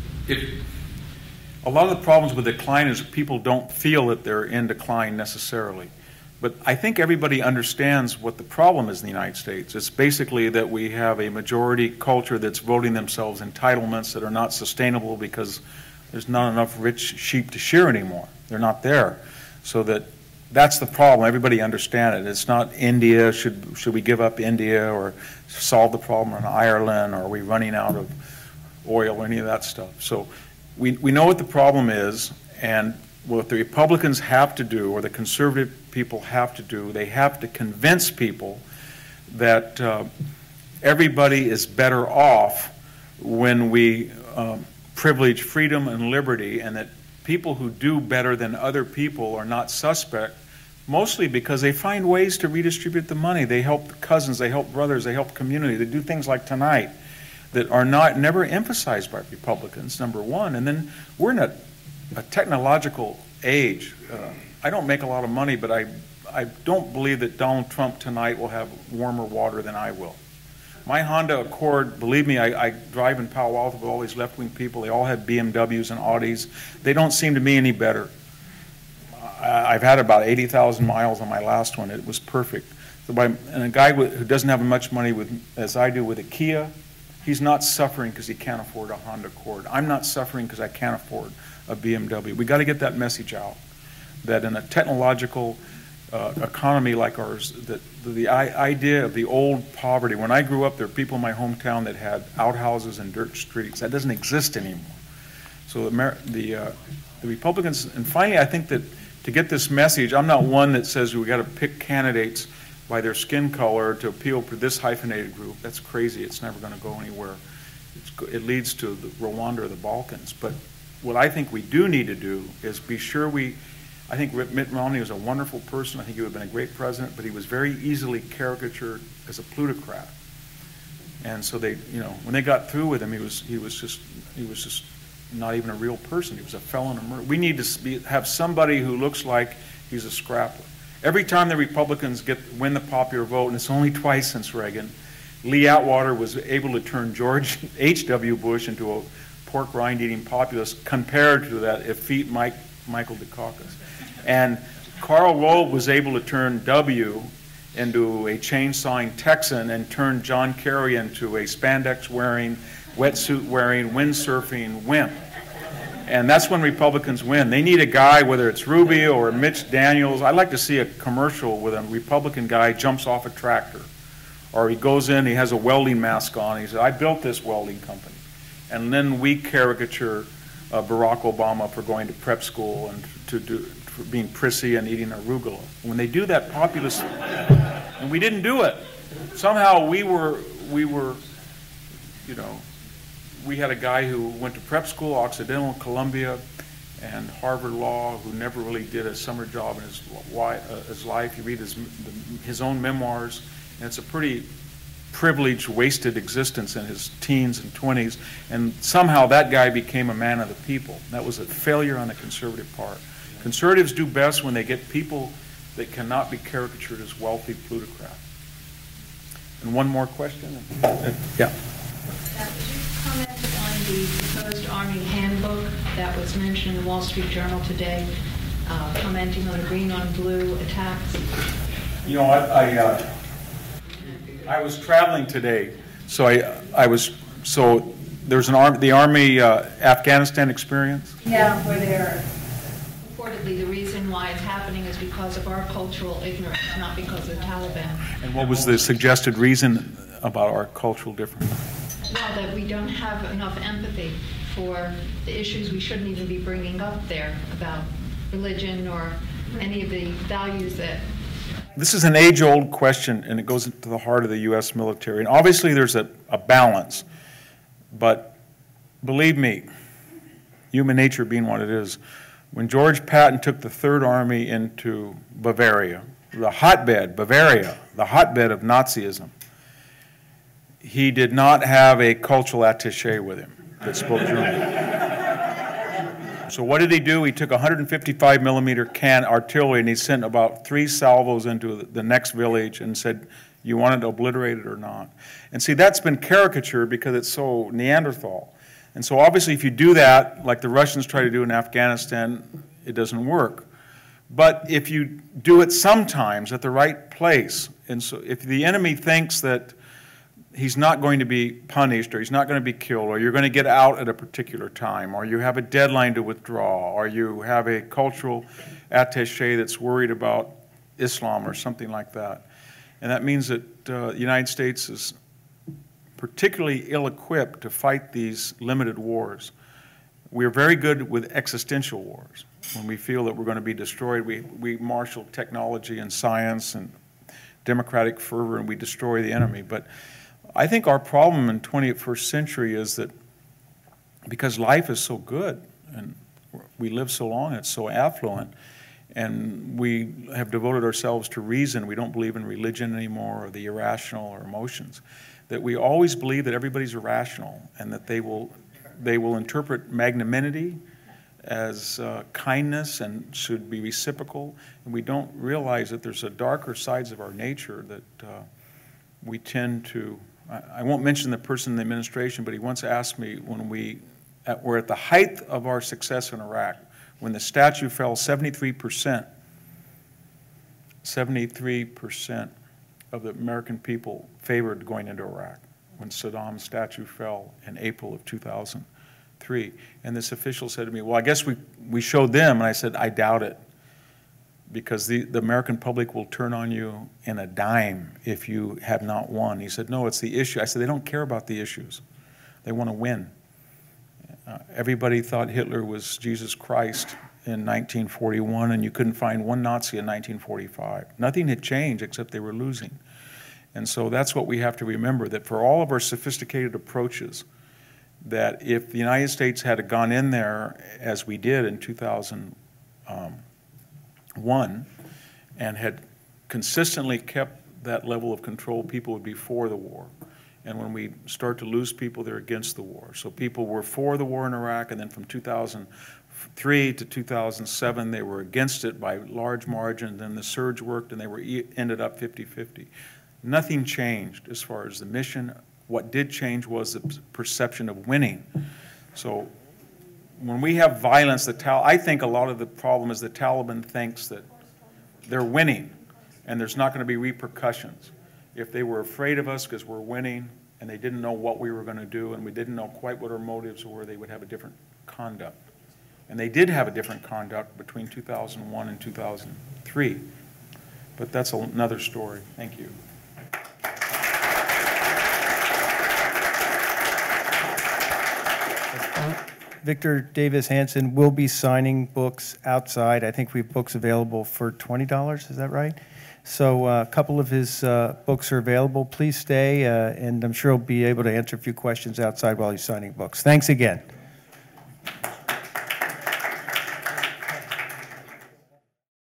a lot of the problems with decline is people don't feel that they're in decline necessarily. But I think everybody understands what the problem is in the United States. It's basically that we have a majority culture that's voting themselves entitlements that are not sustainable because there's not enough rich sheep to shear anymore. They're not there. So that's the problem. Everybody understands it. It's not India. Should we give up India or solve the problem in Ireland, or are we running out of oil or any of that stuff? So we know what the problem is, and what the Republicans have to do, or the conservative people have to do, they have to convince people that everybody is better off when we privilege freedom and liberty, and that people who do better than other people are not suspect, mostly because they find ways to redistribute the money. They help cousins, they help brothers, they help community. They do things like tonight that are never emphasized by Republicans, number one. And then we're in a technological age. I don't make a lot of money, but I don't believe that Donald Trump tonight will have warmer water than I will. My Honda Accord, believe me, I drive in Palo Alto with all these left-wing people. They all have BMWs and Audis. They don't seem to me any better. I've had about 80,000 miles on my last one. It was perfect. And a guy who doesn't have much money as I do with a Kia, he's not suffering because he can't afford a Honda Accord. I'm not suffering because I can't afford a BMW. We got to get that message out, that in a technological economy like ours, that the idea of the old poverty. When I grew up, there were people in my hometown that had outhouses and dirt streets. That doesn't exist anymore. So the Republicans, and finally, I think that to get this message, I'm not one that says we got to pick candidates by their skin color to appeal to this hyphenated group. That's crazy. It's never going to go anywhere. It leads to the Rwanda or the Balkans. But what I think we do need to do is be sure I think Mitt Romney was a wonderful person. I think he would have been a great president, but he was very easily caricatured as a plutocrat. And so they, when they got through with him, he was just not even a real person. He was a felon of murder. We need to have somebody who looks like he's a scrapper. Every time the Republicans win the popular vote, and it's only twice since Reagan, Lee Atwater was able to turn George H.W. Bush into a pork rind-eating populist compared to that effete Michael Dukakis. And Karl Rove was able to turn W into a chain-sawing Texan and turn John Kerry into a spandex-wearing, wetsuit-wearing, windsurfing wimp. And that's when Republicans win. They need a guy, whether it's Rubio or Mitch Daniels. I'd like to see a commercial with a Republican guy jumps off a tractor. Or he goes in, he has a welding mask on, he says, I built this welding company. And then we caricature Barack Obama for going to prep school and for being prissy and eating arugula. When they do that populist, and we didn't do it. Somehow we had a guy who went to prep school, Occidental, Columbia, and Harvard Law, who never really did a summer job in his life. You read his own memoirs, and it's a pretty privileged, wasted existence in his teens and 20s, and somehow that guy became a man of the people. That was a failure on the conservative part. Conservatives do best when they get people that cannot be caricatured as wealthy plutocrats. And one more question? Yeah. Would you comment on the proposed Army handbook that was mentioned in the Wall Street Journal today, commenting on the green on blue attacks? You know, I was traveling today, so there's the Army Afghanistan experience. Yeah, where they're reportedly the reason why it's happening is because of our cultural ignorance, not because of the Taliban. And what was the suggested reason about our cultural difference? Well, that we don't have enough empathy for the issues we shouldn't even be bringing up there about religion or any of the values that... This is an age-old question, and it goes to the heart of the U.S. military. And obviously there's a balance, but believe me, human nature being what it is, when George Patton took the Third Army into Bavaria, the hotbed of Nazism, he did not have a cultural attaché with him that spoke German. So what did he do? He took 155 millimeter artillery and he sent about 3 salvos into the next village and said, you want it obliterated or not? And see, that's been caricatured because it's so Neanderthal. And so obviously if you do that, like the Russians try to do in Afghanistan, it doesn't work. But if you do it sometimes at the right place, and so if the enemy thinks that he's not going to be punished, or he's not going to be killed, or you're going to get out at a particular time, or you have a deadline to withdraw, or you have a cultural attaché that's worried about Islam or something like that. And that means that the United States is particularly ill-equipped to fight these limited wars. We're very good with existential wars. When we feel that we're going to be destroyed, we marshal technology and science and democratic fervor, and we destroy the enemy. But I think our problem in 21st century is that because life is so good and we live so long, it's so affluent, and we have devoted ourselves to reason. We don't believe in religion anymore or the irrational or emotions, that we always believe that everybody's irrational and that they will interpret magnanimity as kindness and should be reciprocal. And we don't realize that there's a darker sides of our nature that we tend to, I won't mention the person in the administration, but he once asked me when we're at the height of our success in Iraq, when the statue fell, 73% of the American people favored going into Iraq when Saddam's statue fell in April of 2003. And this official said to me, well, I guess we showed them. And I said, I doubt it, because the American public will turn on you in a dime if you have not won. He said, no, it's the issue. I said, they don't care about the issues. They want to win. Everybody thought Hitler was Jesus Christ in 1941, and you couldn't find one Nazi in 1945. Nothing had changed except they were losing. And so that's what we have to remember, that for all of our sophisticated approaches, that if the United States had gone in there as we did in 2001 and had consistently kept that level of control, people would be for the war. And when we start to lose people, they're against the war. So people were for the war in Iraq, and then from 2003 to 2007, they were against it by large margin. Then the surge worked, and they ended up 50-50. Nothing changed as far as the mission. What did change was the perception of winning. So when we have violence, I think a lot of the problem is the Taliban thinks that they're winning, and there's not going to be repercussions. If they were afraid of us because we're winning and they didn't know what we were going to do and we didn't know quite what our motives were, they would have a different conduct. And they did have a different conduct between 2001 and 2003. But that's another story. Thank you. Victor Davis Hanson will be signing books outside. I think we have books available for $20, is that right? So a couple of his books are available. Please stay, and I'm sure he'll be able to answer a few questions outside while he's signing books. Thanks again.